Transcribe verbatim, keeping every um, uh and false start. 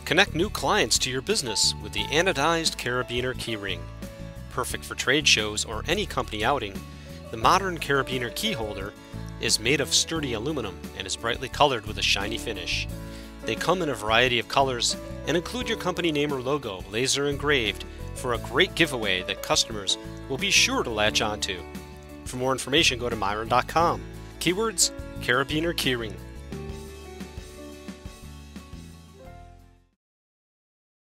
Connect new clients to your business with the Anodized Carabiner Keyring. Perfect for trade shows or any company outing, the modern Carabiner key holder is made of sturdy aluminum and is brightly colored with a shiny finish. They come in a variety of colors and include your company name or logo laser engraved for a great giveaway that customers will be sure to latch onto. For more information, go to myron dot com. Keywords: Carabiner Keyring.